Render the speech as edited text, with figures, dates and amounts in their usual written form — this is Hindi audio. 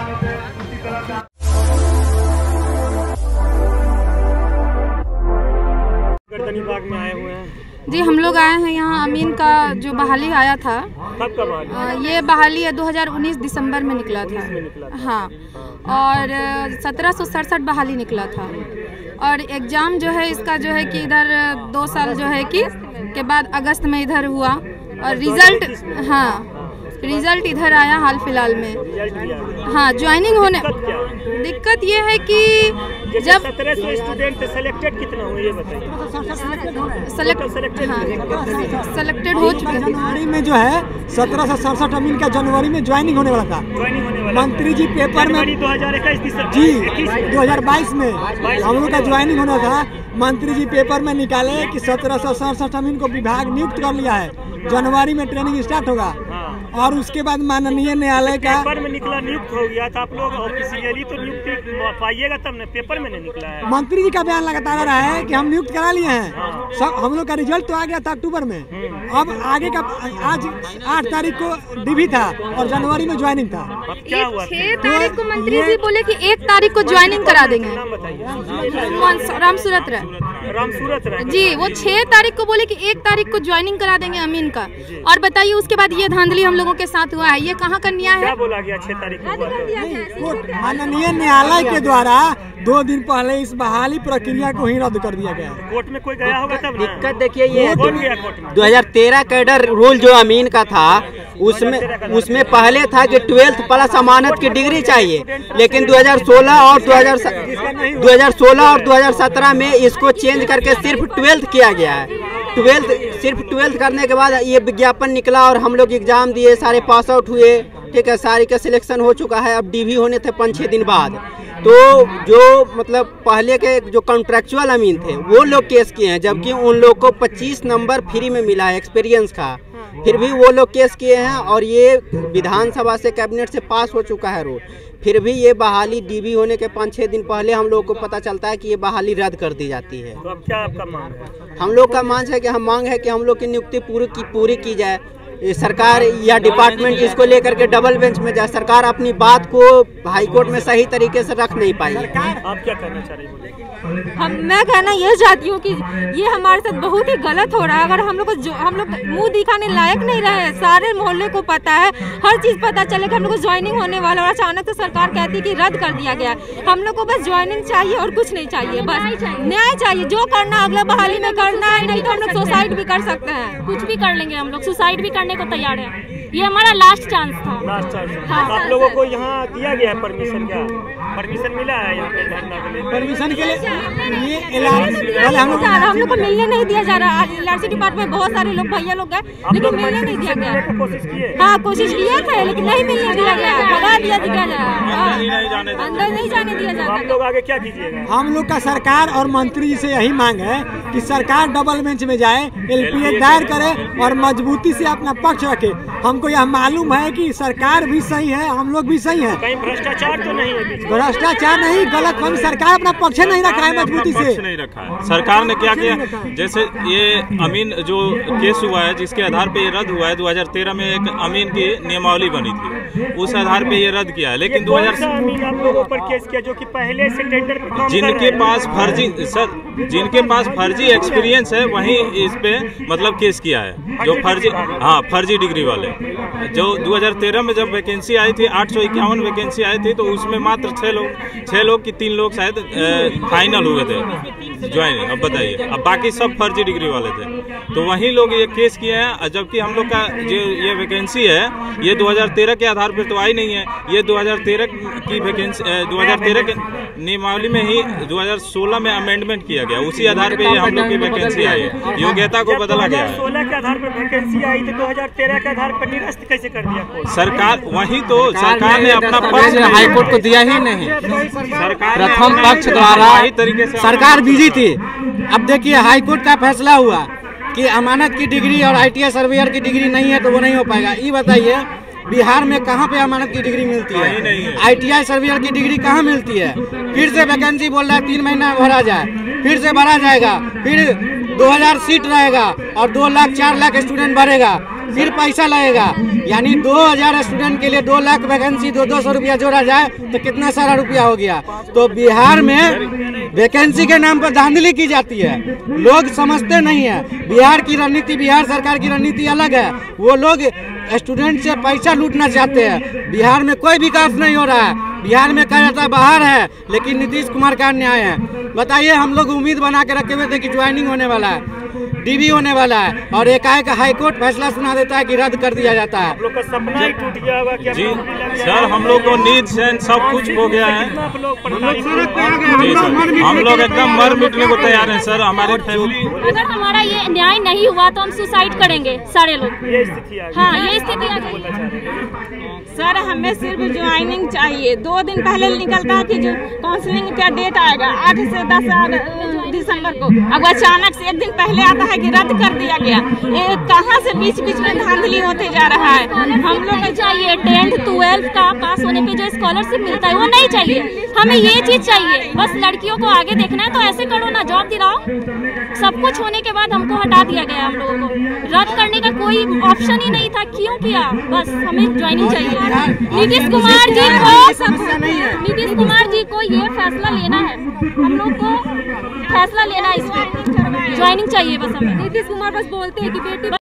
बाग में आए हुए हैं जी। हम लोग आए हैं यहाँ अमीन का जो बहाली आया था। कब का बहाली? ये बहाली 2019 दिसंबर में निकला था। हाँ, और 1767 बहाली निकला था। और एग्ज़ाम जो है इसका जो है कि इधर 2 साल जो है कि के बाद अगस्त में इधर हुआ और रिज़ल्ट, हाँ रिज़ल्ट इधर आया हाल फिलहाल में। हाँ, ज्वाइनिंग होने दिक्कत ये है कि जब 1700 स्टूडेंट सेलेक्टेड कितना हुए ये बताइए। सेलेक्टेड हो चुके हैं। जनवरी में जो है 1767 अमीन का जनवरी में ज्वाइनिंग होने वाला था। मंत्री जी पेपर में 2021 जी 2022 में हम लोग का ज्वाइनिंग होना था। मंत्री जी पेपर में निकाले कि 1767 अमीन को विभाग नियुक्त कर लिया है, जनवरी में ट्रेनिंग स्टार्ट होगा। और उसके बाद माननीय न्यायालय का पेपर में निकला नियुक्त हो गया था। आप लोग ऑफिशियली तो नियुक्ति पाइएगा तब न, पेपर में नहीं निकला है। मंत्री जी का बयान लगातार रहा है कि हम नियुक्त करा लिए हैं। सब हम लोग का रिजल्ट तो आ गया था अक्टूबर में। अब आगे का आज 8 तारीख को डीवी था और जनवरी में ज्वाइनिंग था। अब क्या हुआ? 6 तारीख को मंत्री जी बोले कि 1 तारीख को ज्वाइनिंग करा देंगे। राम सूरत रहे जी। वो 6 तारीख को बोले कि 1 तारीख को ज्वाइनिंग करा देंगे अमीन का। और बताइए उसके बाद ये धांधली हम लोगों के साथ हुआ है। ये कहाँ का न्याय है? क्या बोला गया 6 तारीख को? माननीय न्यायालय के द्वारा 2 दिन पहले इस बहाली प्रक्रिया को ही रद्द कर दिया गया। कोर्ट में कोई गया होगा तब? दिक्कत देखिए ये 2013 कैडर रूल जो अमीन का था उसमें पहले था कि 12th प्लस अमानत की डिग्री चाहिए, लेकिन 2016 और 2017 में इसको चेंज करके सिर्फ 12th किया गया है। 12th करने के बाद ये विज्ञापन निकला और हम लोग एग्जाम दिए, सारे पास आउट हुए, ठीक है, सारी का सिलेक्शन हो चुका है। अब डीवी होने थे 5-6 दिन बाद। तो जो मतलब पहले के जो कॉन्ट्रैक्चुअल अमीन थे वो लोग केस किए हैं, जबकि उन लोग को 25 नंबर फ्री में मिला है एक्सपीरियंस का, फिर भी वो लोग केस किए हैं। और ये विधानसभा से कैबिनेट से पास हो चुका है रूल, फिर भी ये बहाली डीवी होने के 5-6 दिन पहले हम लोग को पता चलता है कि ये बहाली रद्द कर दी जाती है। तो अब क्या आपका मांग है? हम लोग का मांग है कि हम लोग की नियुक्ति पूरी की जाए। सरकार या डिपार्टमेंट इसको लेकर के डबल बेंच में जाए। सरकार अपनी बात को हाईकोर्ट में सही तरीके से रख नहीं पाई। आप क्या कहना चाह रही हैं? मैं कहना ये चाहती हूँ कि ये हमारे साथ बहुत ही गलत हो रहा है। अगर हम लोग मुंह दिखाने लायक नहीं रहे, सारे मोहल्ले को पता है, हर चीज़ पता चले कि हम लोग को ज्वाइनिंग होने वाला, और अचानक से सरकार कहती है कि रद्द कर दिया गया। हम लोग को बस ज्वाइनिंग चाहिए और कुछ नहीं चाहिए, बस न्याय चाहिए। जो करना अगला बहाली में करना है, नहीं तो हम लोग सुसाइड भी कर सकते हैं, कुछ भी कर लेंगे हम लोग, सुसाइड भी करने को तैयार है। ये हमारा लास्ट चांस था। हाँ, आप लोगों को यहाँ दिया गया परमिशन? क्या परमिशन मिला है यहाँ पे धरना के लिए? परमिशन के लिए हम लोग को मिलने नहीं दिया जा रहा। एलआरसी डिपार्टमेंट में बहुत सारे लोग भैया लोग गए, लेकिन मिलने नहीं दिया गया। कोशिश किए? हाँ, कोशिश किया था, लेकिन नहीं मिलने दिया गया, भगा दिया अंदर नहीं जाने दिया जाता। आप लोग आगे क्या कीजिएगा? हम लोग का सरकार और मंत्री जी से यही मांग है कि सरकार डबल बेंच में जाए, एलपीए दायर करे और मजबूती से अपना पक्ष रखे। हमको यह मालूम है कि सरकार भी सही है, हम लोग भी सही है, कहीं भ्रष्टाचार तो नहीं है? भ्रष्टाचार नहीं, गलत फंड, सरकार अपना पक्ष नहीं रखा है मजबूती से। नहीं रखा है सरकार ने। क्या किया, जैसे ये अमीन जो केस हुआ है जिसके आधार पे ये रद्द हुआ है, 2013 में एक अमीन की नियमावली बनी थी, उस आधार पे ये रद्द किया है। लेकिन 2000 अमीन आप लोगों पर केस किया जो कि पहले से टेंडर पे काम जिनके पास फर्जी एक्सपीरियंस है वहीं इस पे मतलब केस किया है, जो फर्जी डिग्री वाले। जो 2013 में जब वैकेंसी आई थी, 851 वैकेंसी आई थी, तो उसमें मात्र 6 लोग की 3 लोग शायद फाइनल हुए थे ज्वाइनिंग। अब बताइए, अब बाकी सब फर्जी डिग्री वाले थे, तो वहीं लोग ये केस किए हैं। जबकि हम लोग का जो ये वैकेंसी है ये 2013 के आधार पर तो आई नहीं है, ये 2013 की वैकेंसी 2013 के नियमावली में ही 2016 में अमेंडमेंट किया गया, उसी आधार पे हम लोग की वैकेंसी आई है, योग्यता को बदला गया है। 2016 के आधार पर वैकेंसी आई तो 2013 के आधार पर निरस्त कैसे कर दिया सरकार? वही तो सरकार ने अपना पक्ष हाईकोर्ट को दिया ही नहीं। सरकार प्रथम पक्ष द्वारा तरीके से सरकार बिजी थी। अब देखिए हाईकोर्ट का फैसला हुआ कि अमानत की डिग्री और ITI सर्वेयर की डिग्री नहीं है तो वो नहीं हो पाएगा। ये बताइए बिहार में कहाँ पे अमानत की डिग्री मिलती है? ITI सर्वेयर की डिग्री कहाँ मिलती है? फिर से वैकेंसी बोल रहा है 3 महीना भरा जाए, फिर से भरा जाएगा, फिर 2000 सीट रहेगा और 2 लाख 4 लाख स्टूडेंट भरेगा, फिर पैसा लगेगा। यानी 2000 स्टूडेंट के लिए 2 लाख वैकेंसी 200 रुपया जोड़ा जाए तो कितना सारा रुपया हो गया। तो बिहार में वैकेंसी के नाम पर धांधली की जाती है, लोग समझते नहीं है। बिहार की रणनीति, बिहार सरकार की रणनीति अलग है। वो लोग स्टूडेंट से पैसा लूटना चाहते हैं। बिहार में कोई विकास नहीं हो रहा है। बिहार में कहा जाता है बाहर है, लेकिन नीतीश कुमार का अन्याय है। बताइए, हम लोग उम्मीद बना के रखे हुए थे कि ज्वाइनिंग होने वाला है, डीवी होने वाला है, और एकाएक हाईकोर्ट फैसला सुना देता है कि रद्द कर दिया जाता है। आप लोग का सपना ही टूट गया होगा क्या? जी सर, हम लोग को नींद चैन सब कुछ हो गया है। जी सर, हम लोग एकदम मर मिटने को तैयार हैं सर। हमारी फैमिली, अगर हमारा ये न्याय नहीं हुआ तो हम सुसाइड करेंगे सारे लोग। ये स्थिति आ गई। हाँ, ये स्थिति आ गई। सर, हमें सिर्फ ज्वाइनिंग चाहिए। 2 दिन पहले निकलता है कि जो काउंसलिंग का डेट आएगा 8 से 10 दिसंबर को, अब अचानक से 1 दिन पहले आता है कि रद्द कर दिया गया। ये कहाँ से बीच बीच में धांधली होते जा रहा है। हम लोग को चाहिए 10th 12th का पास होने पे जो स्कॉलरशिप मिलता है वो नहीं चाहिए। हमें ये चीज चाहिए। बस लड़कियों को आगे देखना है तो ऐसे करो ना, जॉब दिलाओ। सब कुछ होने के बाद हमको हटा दिया गया। हम लोगों को रद्द करने का कोई ऑप्शन ही नहीं था। क्यों किया? बस हमें ज्वाइनिंग चाहिए। नीतीश कुमार जी को ये फैसला लेना है। हम लोग को फैसला लेना है, इस पर ज्वाइनिंग चाहिए बस हमें। नीतीश कुमार बस बोलते हैं कि बेटी